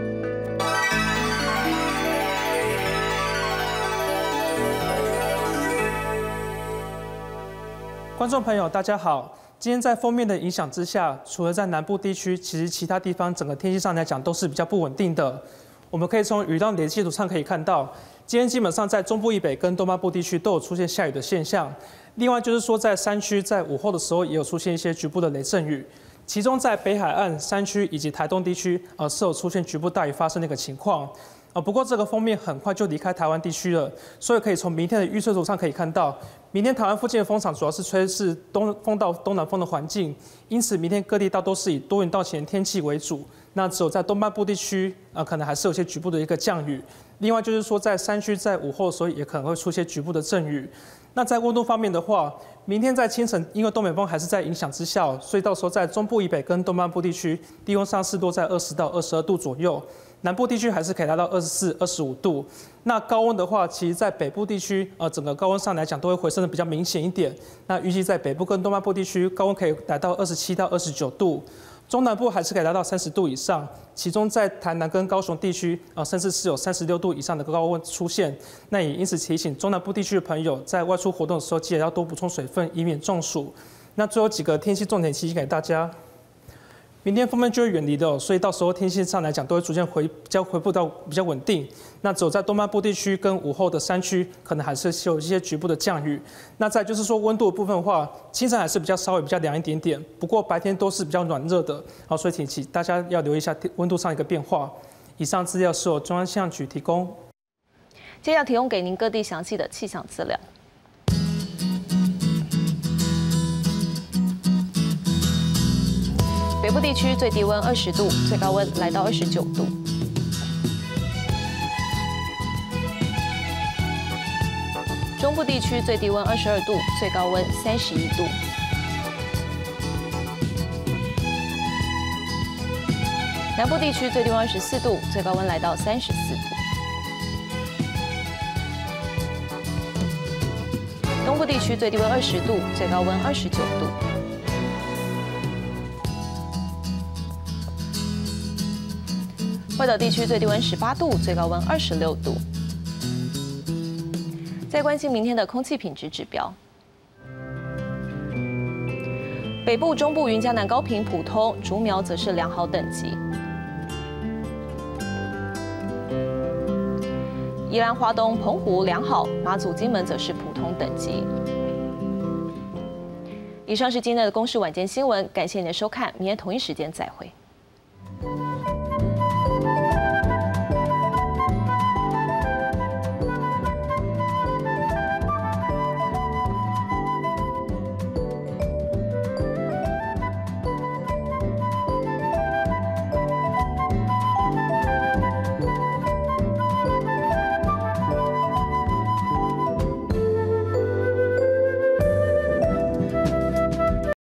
观众朋友，大家好。今天在锋面的影响之下，除了在南部地区，其实其他地方整个天气上来讲都是比较不稳定的。我们可以从雨量累积图上可以看到，今天基本上在中部以北跟东半部地区都有出现下雨的现象。另外就是说，在山区在午后的时候也有出现一些局部的雷阵雨，其中在北海岸山区以及台东地区，呃是有出现局部大雨发生的一个情况。呃，不过这个锋面很快就离开台湾地区了，所以可以从明天的预测图上可以看到，明天台湾附近的风场主要是吹是东风到东南风的环境，因此明天各地大都是以多云到晴天气为主。那只有在东半部地区，呃，可能还是有些局部的一个降雨。另外就是说，在山区在午后的时候也可能会出现局部的阵雨。那在温度方面的话，明天在清晨，因为东北风还是在影响之下，所以到时候在中部以北跟东半部地区，低温上适度在二十到二十二度左右。南部地区还是可以达到二十四、二十五度。那高温的话，其实在北部地区，呃，整个高温上来讲都会回升的比较明显一点。那预计在北部跟东半部地区，高温可以达到二十七到二十九度。中南部还是可以达到三十度以上，其中在台南跟高雄地区，呃，甚至是有三十六度以上的高温出现。那也因此提醒中南部地区的朋友，在外出活动的时候，记得要多补充水分，以免中暑。那最后几个天气重点提醒给大家。明天锋面就会远离的，所以到时候天气上来讲都会逐渐回比较回复到比较稳定。那只有在东半部地区跟午后的山区，可能还是有一些局部的降雨。那再就是说温度的部分的话，清晨还是比较稍微比较凉一点点，不过白天都是比较暖热的。好，所以请请大家要留意一下温度上一个变化。以上资料是由中央气象局提供。 接下来提供给您各地详细的气象资料。北部地区最低温二十度，最高温来到二十九度。中部地区最低温二十二度，最高温三十一度。南部地区最低温二十四度，最高温来到三十四度。东部地区最低温二十度，最高温二十九度。外岛地区最低温十八度，最高温二十六度。再关心明天的空气品质指标。 北部、中部云嘉南高屏普通，竹苗则是良好等级。宜兰花东、澎湖良好，马祖、金门则是普通等级。以上是今天的公视晚间新闻，感谢您的收看，明天同一时间再会。